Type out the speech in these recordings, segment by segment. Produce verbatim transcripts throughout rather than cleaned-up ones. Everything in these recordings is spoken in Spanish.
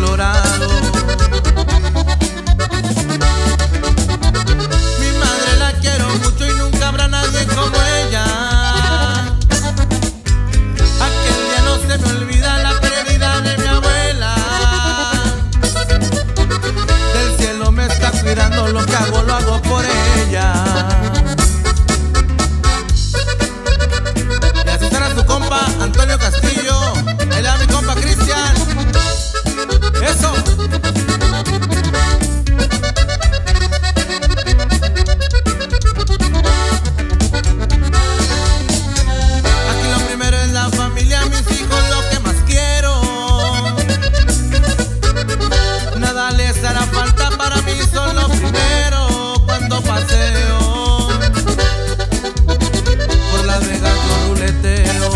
Colorado. Mi madre la quiero mucho y nunca habrá nadie como ella. Aquel día no se me olvida la pérdida de mi abuela. Del cielo me está cuidando, lo que hago lo hago por ella. Y así será su compa Antonio Castillo. Él es mi compa Cristian. Eso. Aquí lo primero es la familia, mis hijos, lo que más quiero. Nada les hará falta, para mí son lo primero. Cuando paseo por Las Vegas con ruleteo.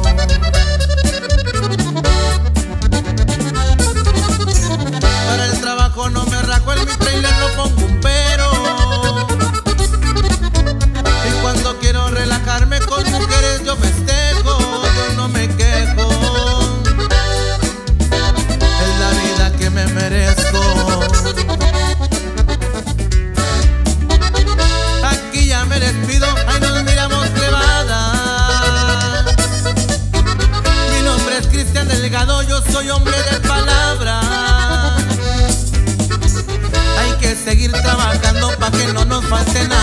Para el trabajo no me rajo, en mi trailer no pongo un pero. Y cuando quiero relajarme con mujeres yo festejo, yo no me quejo. Es la vida que me merezco. Aquí ya me despido, ahí nos miramos clevada. Mi nombre es Cristian Delgado, yo soy hombre de palabra. Hay que seguir trabajando pa' que no nos falte nada.